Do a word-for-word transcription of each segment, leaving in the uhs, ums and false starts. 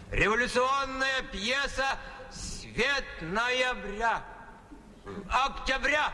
Революционная пьеса «Свет ноября». Октября.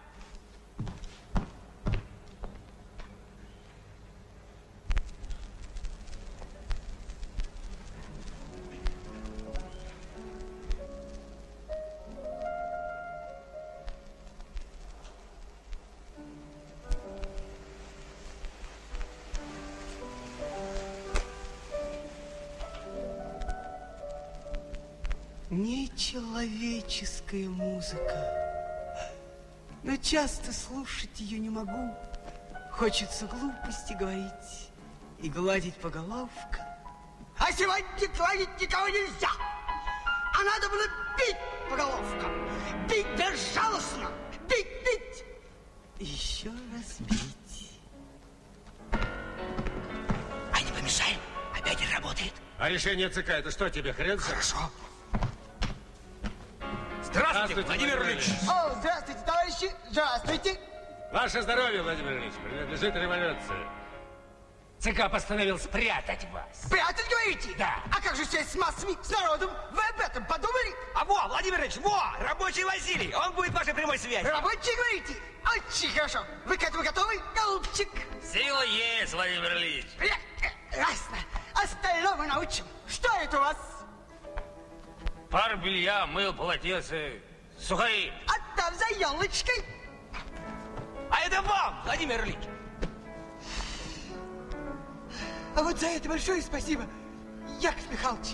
Нечеловеческая музыка. Но часто слушать ее не могу. Хочется глупости говорить и гладить по головке. А сегодня гладить никого нельзя. А надо было бить по головкам. Бить безжалостно. Бить, бить. Еще раз бить. А не помешаем? Опять не работает. А решение ЦК, это что тебе, хрен? Хорошо. Здравствуйте, Владимир Ильич. О, здравствуйте, товарищи. Здравствуйте. Ваше здоровье, Владимир Ильич, принадлежит революции. ЦК постановил спрятать вас. Спрятать, говорите? Да. А как же сесть с массами, с народом? Вы об этом подумали? А во, Владимир Ильич, во, рабочий Василий. Он будет вашей прямой связью. Рабочие, говорите? Очень хорошо. Вы к этому готовы, голубчик? Сила есть, Владимир Ильич. Ясно. Остальное мы научим. Что это у вас? Пар белья, мыл, полотенце, сухари. А там за елочкой. А это вам, Владимир Ильич. А вот за это большое спасибо, Яков Михайлович.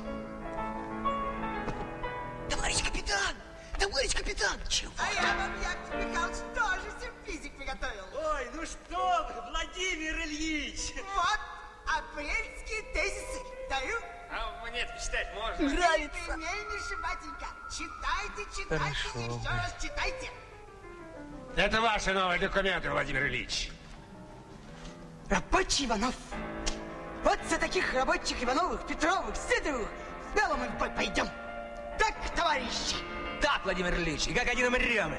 Товарищ капитан! Товарищ капитан! Чего? А я вам, Яков Михайлович, тоже сюрпризик приготовил. Ой, ну что вы, Владимир Ильич! Вот апрельские тезисы. Даю. А мне-то читать можно? Нравится. Непременно, батенька. Читайте, читайте, Хорошо. еще раз читайте. Это ваши новые документы, Владимир Ильич. Рабочий Иванов. Вот за таких рабочих Ивановых, Петровых, Сидоровых смело мы в бой пойдем. Так, товарищи. Так, Владимир Ильич, и как один умрем.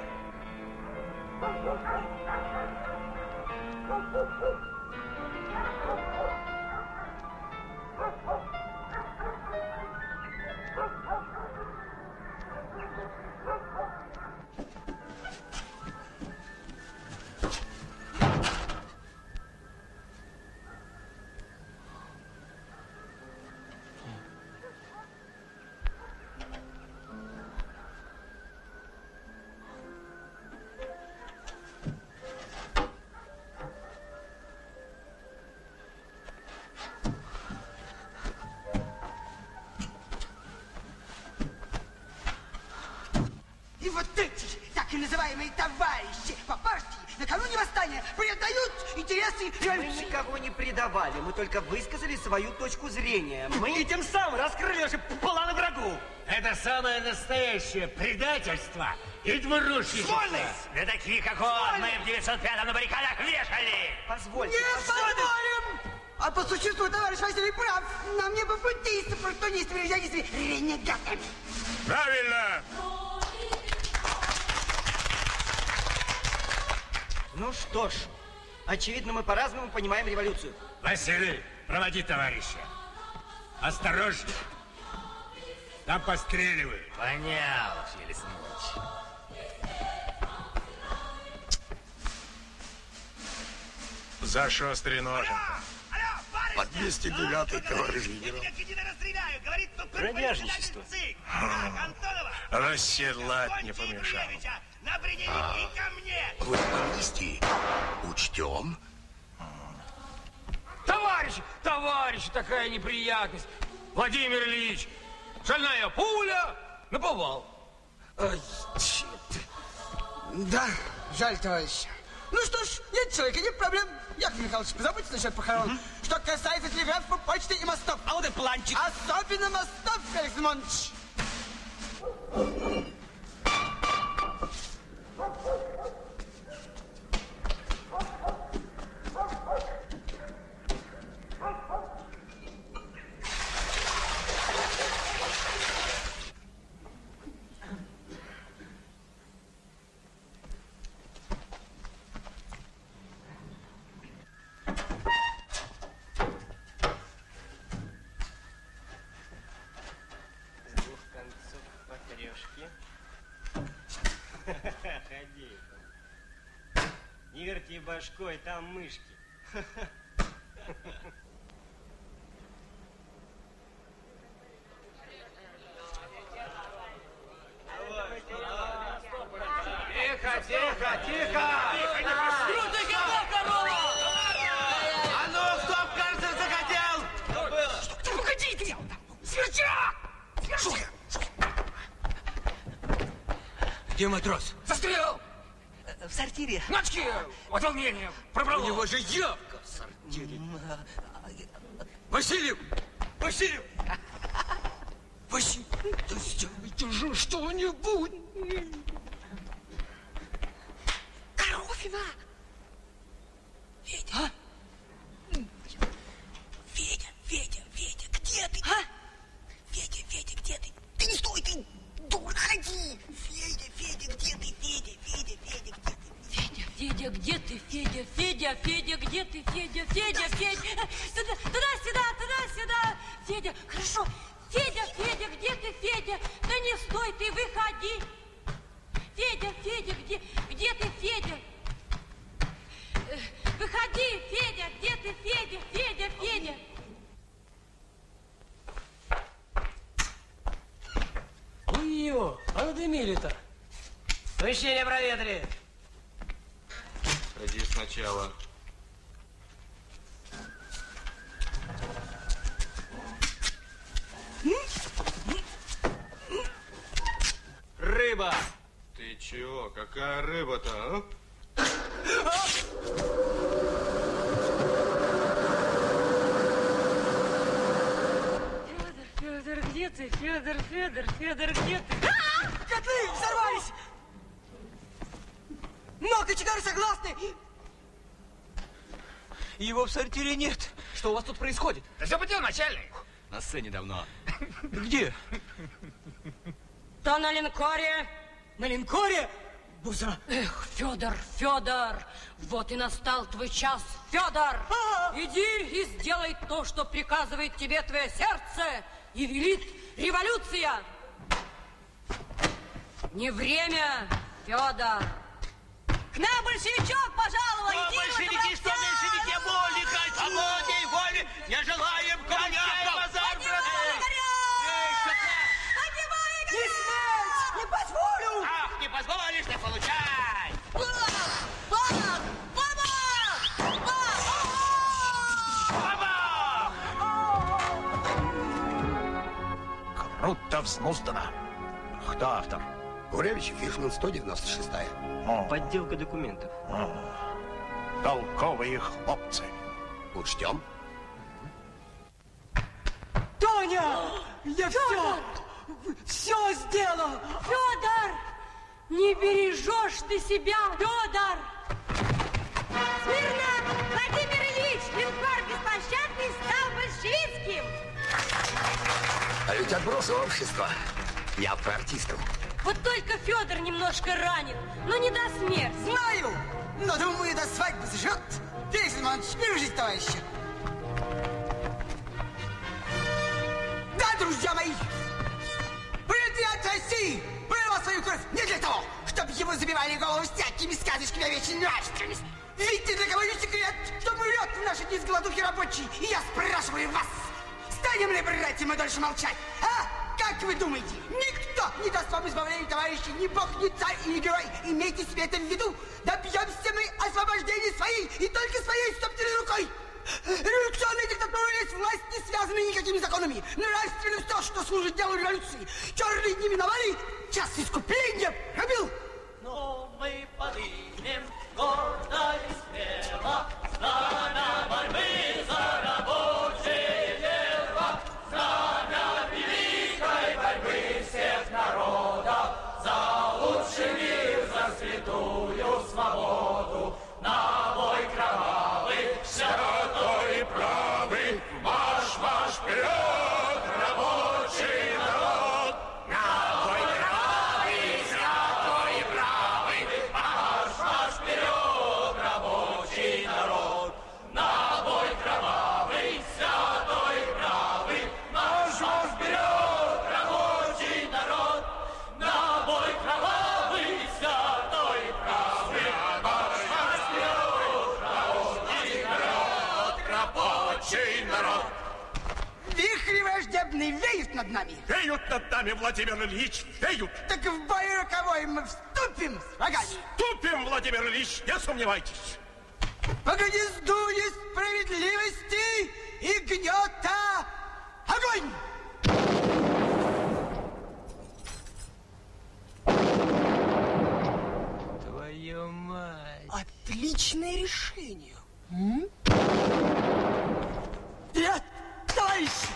И вот эти, так и называемые товарищи по партии накануне восстания предают интересы Мы революции. никого не предавали, мы только высказали свою точку зрения. Мы и тем самым раскрыли наши планы врагу. Это самое настоящее предательство и двурушничество. Вольность! Для таких, как он, мы в девятьсот пятом на баррикадах вешали. Позвольте, Не позвольте. позволим! А по существу товарищ Василий прав. Нам не по пути с оппортунистами, ревизионистами, ренегатами. Правильно! Ну что ж, очевидно, мы по-разному понимаем революцию. Василий, проводи товарища. Осторожно. Там постреливают. Понял, Елисеевич. За шострый ножен. Под двести девятый, товарищ генерал. Бродяжничество. Расседлать не помешало. Вы амнистии учтем. Товарищи, товарищи, такая неприятность. Владимир Ильич, шальная пуля наповал. Ой, черт. Да, жаль, товарищ. Ну что ж, нет человека, нет проблем. Яков Михайлович, позаботьтесь насчет похорон. Угу. Что касается телеграфа, почты и мостов. А вот и планчик. Особенно мостов, Феликс Иванович. Крути башкой, там мышки. Тихо, тихо, тихо! Крутый голов, корова! А ну, кто в карцер захотел? Что было? Ты погодите! Сверчак! Сверчак! Где матрос? Застрял! В сортире. Мачки! От волнения пробрало. У него же явка в сортире. Васильев! Васильев! Василий, да сделайте же что-нибудь! Коровина! Федя! А? Федя, Федя, Федя, где ты? А? Федя, Федя, где ты? Ты не стой, ты дура, ходи! Федя, Федя, где ты? Федя, Федя, Федя, где ты? Федя, Федя, где ты, Федя, Федя, Федя, где ты, Федя, Федя, Федя, туда, туда-сюда, туда-сюда, Федя, хорошо, Федя, Федя, где ты, Федя, да не стой ты, выходи, Федя, Федя, где, где ты, Федя, выходи, Федя, где ты, Федя, Федя, Федя. Ну ее, а надымили-то. Помещение проветри. Ходи сначала. Рыба. Ты чего? Какая рыба-то, а? Федор, Федор, где ты, Федор, Федор, Федор, где ты? Котлы взорвались! Но кочегары согласны! Его в сортире нет. Что у вас тут происходит? Да все по делу, начальник. На сцене давно. Где? Да на линкоре. На линкоре? Буза. Эх, Федор, Федор, вот и настал твой час, Федор. Иди и сделай то, что приказывает тебе твое сердце и велит революция. Не время, Федор. К нам большевичок пожаловал! О, большевики, что меньшевики, воли хотим! Свободы, воли! Не желаем коммунистов! Базар, Не смерть! Не позволю! Ах, не позволишь, ты получай! Круто взнуздано. Кто автор? Гуревич, Фишман, сто девяносто шестая. О, Подделка документов. о, толковые хлопцы. Учтем. Тоня! Я все, все сделал! Федор, не бережешь ты себя, Федор. Смирно! Владимир Ильич, линкор беспощадный стал большевистским! А ведь отбросы общества. Я про артистов. Вот только Федор немножко ранен, но не до смерти. Знаю, но думаю, до свадьбы заживет. Феликс Иванович, бережите товарища. Да, друзья мои, президент России пролил свою кровь не для того, чтобы ему забивали голову всякими сказочками о вечной нравственности. Видите, для кого не секрет, что умрет в наши дни с голодухи рабочий. И я спрашиваю вас, станем ли, братья, мы дольше молчать, а? Как вы думаете, никто не даст вам избавления, товарищи, ни бог, ни царь, ни герой. Имейте себе это в виду. Добьемся мы освобождения своей и только своей собственной рукой. Революционная диктатура есть власть, не связанная никакими законами. Нравственность то, что служит делу революции. Черные дни миновали, час искупления пробил. Но мы подымем гордо и смело знамя борьбы за рабочее дело, знамя великой борьбы всех народов за лучший мир, за святую свободу, на бой кровавый, святой и правый, марш, марш вперед, рабочий народ, на бой кровавый, чей народ? Вихри враждебные веют над нами. Веют над нами, Владимир Ильич, веют. Так в бой роковой мы вступим с врагами. Вступим, Владимир Ильич, не сомневайтесь. По гнезду несправедливости и гнета огонь! Твою мать. Отличное решение. М? Вперед, товарищи!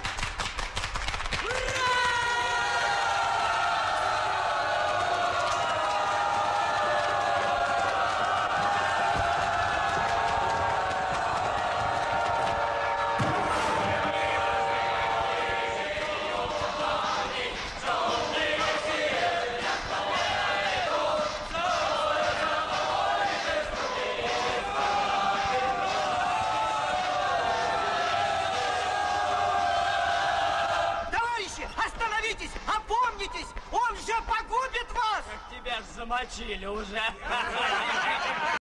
Остановитесь! Опомнитесь! Он же погубит вас! Тебя ж замочили уже.